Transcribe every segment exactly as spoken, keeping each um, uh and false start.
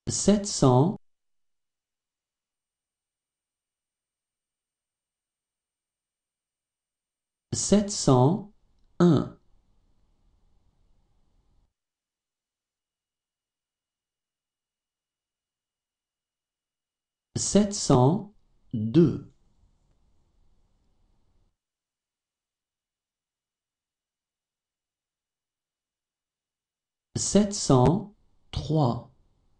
sept cents, sept cent un, sept cent deux, sept cent trois,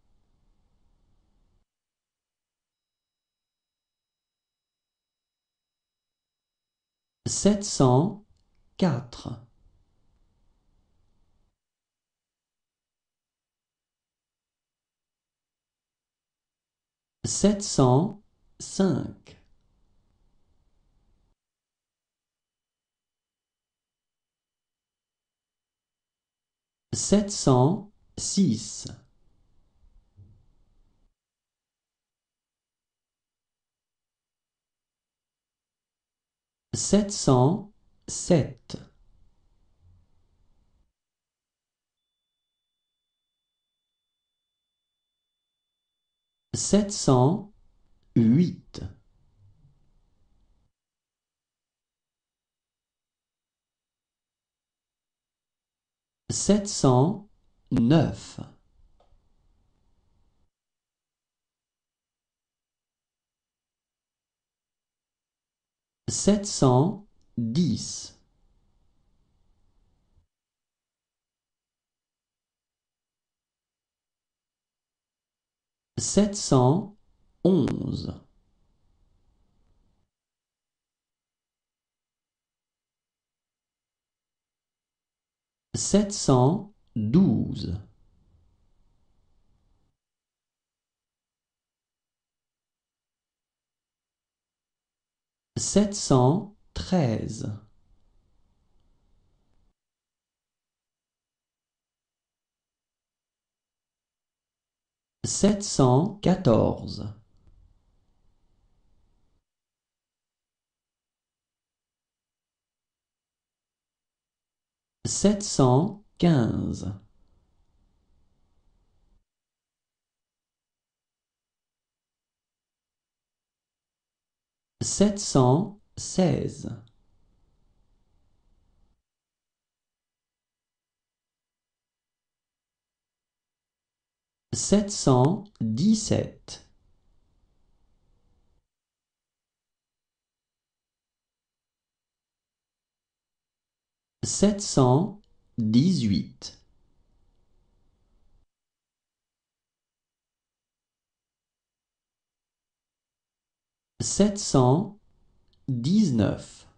sept cent quatre, sept cent cinq, sept cent six, sept cent sept, sept cent huit, sept cent neuf, sept cent dix, sept cent onze, sept cent douze, sept cent treize, sept cent quatorze, sept cent quinze, sept cent seize, sept cent dix-sept, sept cent dix-huit, sept cent dix-neuf,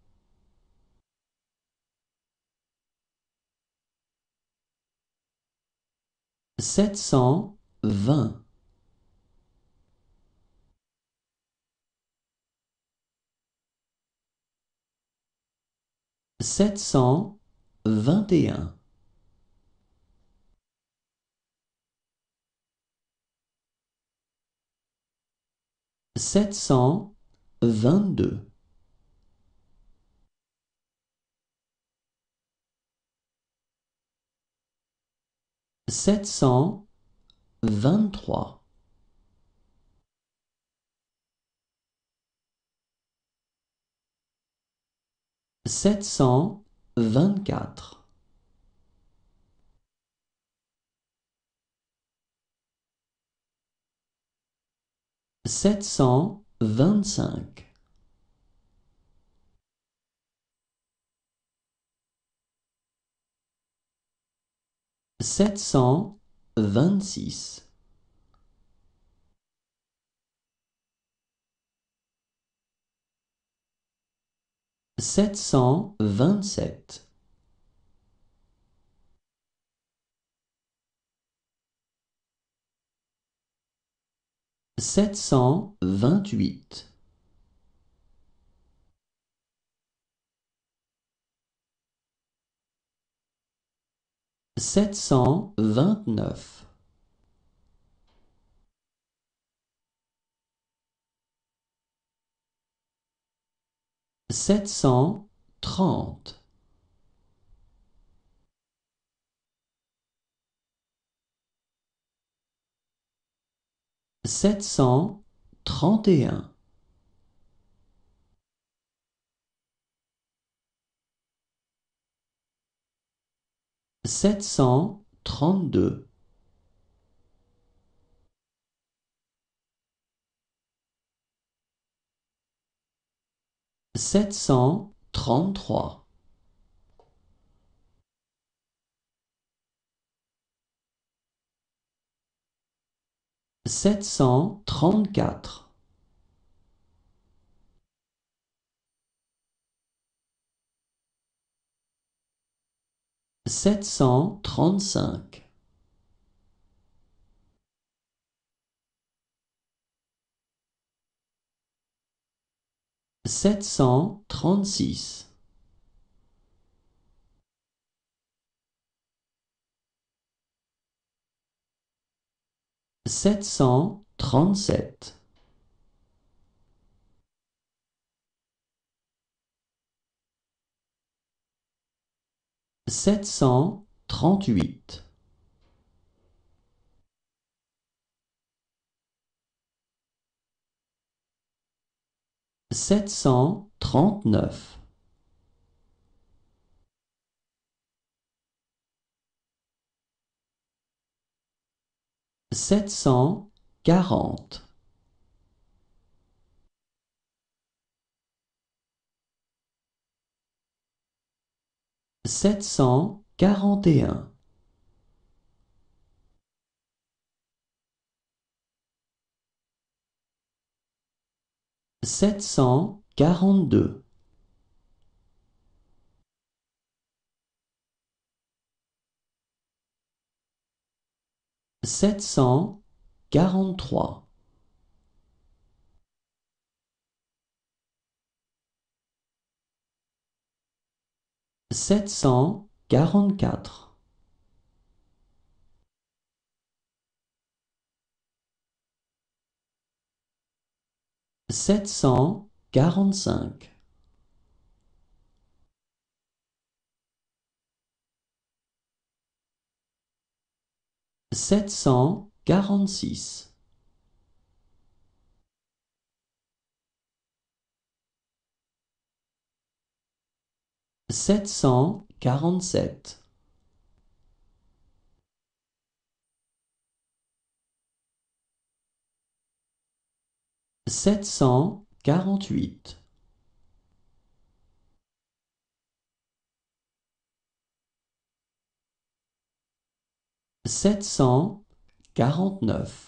sept cent vingt, sept cent vingt et un, sept cent vingt-deux, sept cent vingt-trois, sept cent vingt-quatre, sept cent vingt-cinq, sept cent vingt-six, sept cent vingt-sept, sept cent vingt-huit, sept cent vingt-neuf, sept cent trente, sept cent trente et un, sept cent trente-deux, sept cent trente-trois, sept cent trente-quatre, sept cent trente-cinq, sept cent trente-six, sept cent trente-sept, sept cent trente-huit, sept cent trente-neuf, sept cent quarante, sept cent quarante et un, sept cent quarante-deux, sept cent quarante-trois, sept cent quarante-quatre, sept cent quarante-cinq, sept cent quarante-six, sept cent quarante-sept, sept cent quarante-huit, sept cent quarante-neuf,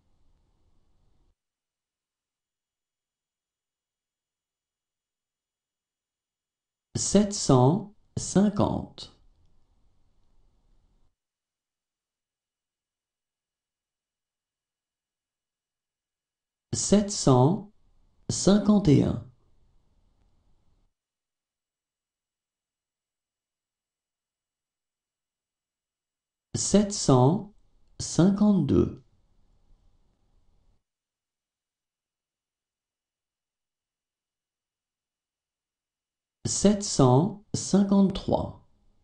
sept cent cinquante, sept cent cinquante et un, sept cent cinquante-deux, sept cent cinquante-trois,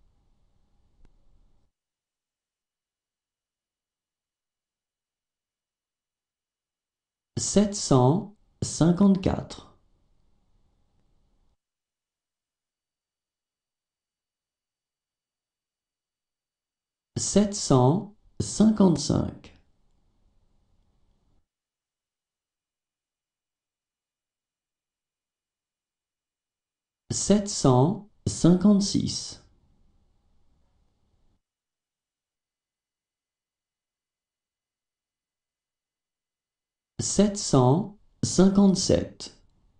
sept cent cinquante-quatre, sept cent cinquante-cinq, sept cent cinquante-six, sept cent cinquante-sept,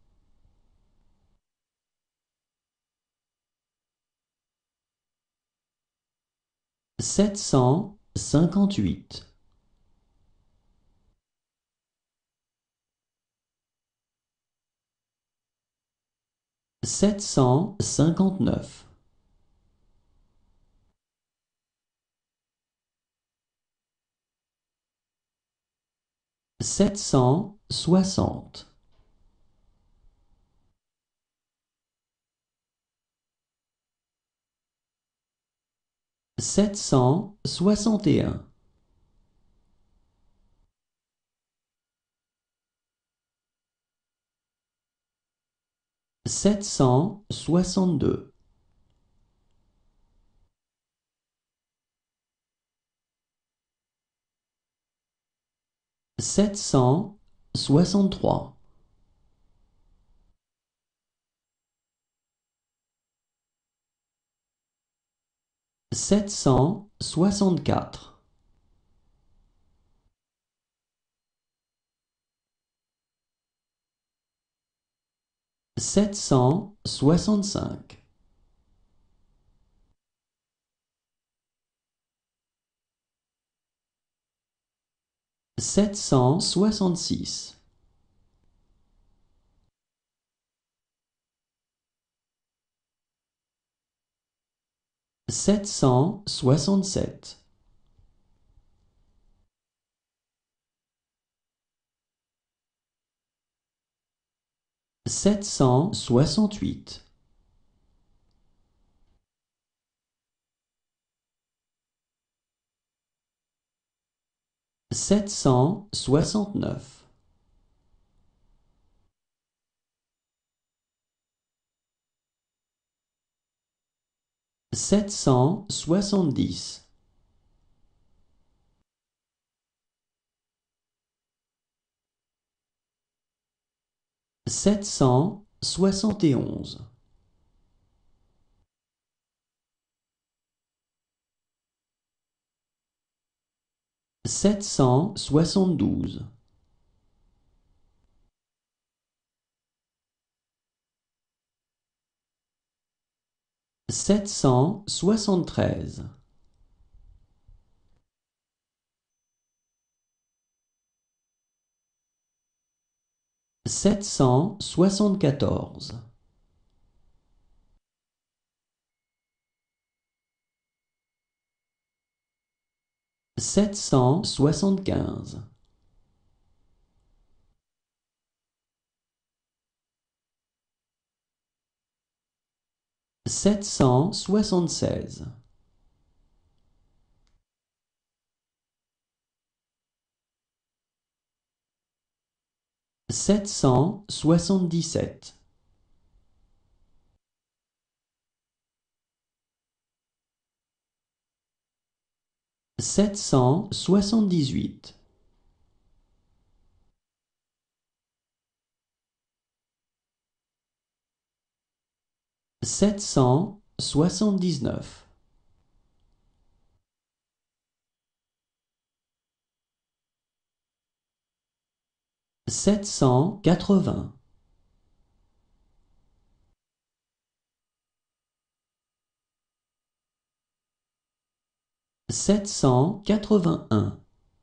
sept cent cinquante-huit, sept cent cinquante-neuf, sept cent soixante, sept cent soixante et un, sept cent soixante-deux, sept cent soixante-trois, sept cent soixante-quatre, sept cent soixante-cinq, sept cent soixante-six, sept cent soixante-sept, sept cent soixante-huit, sept cent soixante-neuf, sept cent soixante-dix, sept cent soixante et onze, sept cent soixante-douze, sept cent soixante-treize, sept cent soixante-quatorze, sept cent soixante-quinze, sept cent soixante-seize, sept cent soixante-dix-sept, sept cent soixante-dix-huit, sept cent soixante-dix-neuf, sept cent quatre-vingts, sept cent quatre-vingt-un,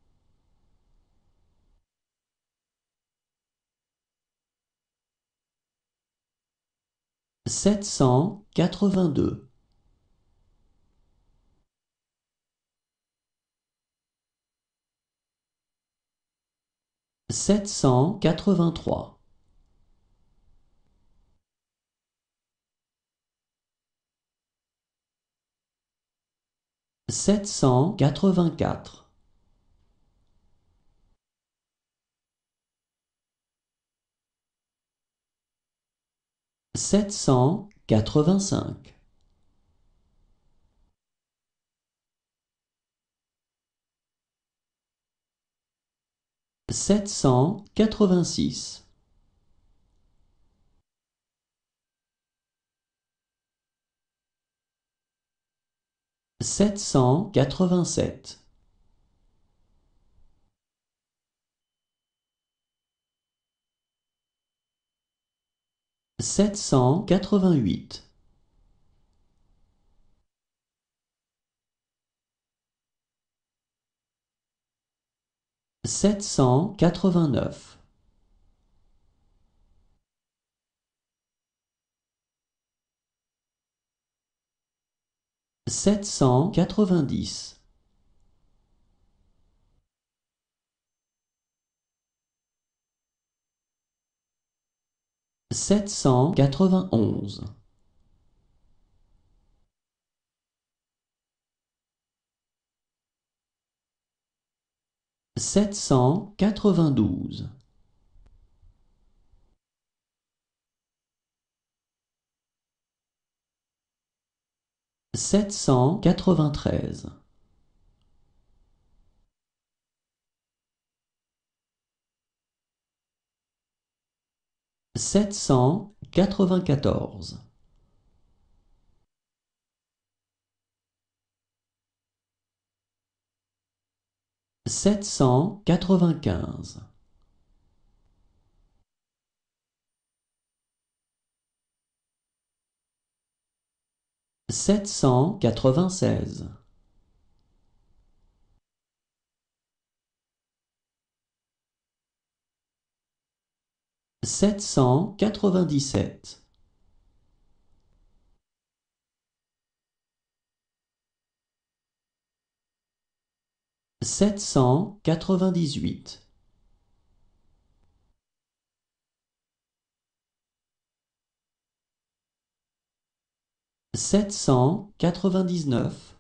sept cent quatre-vingt-deux, sept cent quatre-vingt-trois, sept cent quatre-vingt-quatre, sept cent quatre-vingt-cinq, sept cent quatre-vingt-six, sept cent quatre-vingt-sept, sept cent quatre-vingt-huit, sept cent quatre-vingt-neuf, sept cent quatre-vingt-dix, sept cent quatre-vingt-onze, sept cent quatre-vingt-douze, sept cent quatre-vingt-treize, sept cent quatre-vingt-quatorze, sept cent quatre-vingt-quinze, sept cent quatre-vingt-seize, sept cent quatre-vingt-dix-sept, sept cent quatre-vingt-dix-huit, sept cent quatre-vingt-dix-neuf,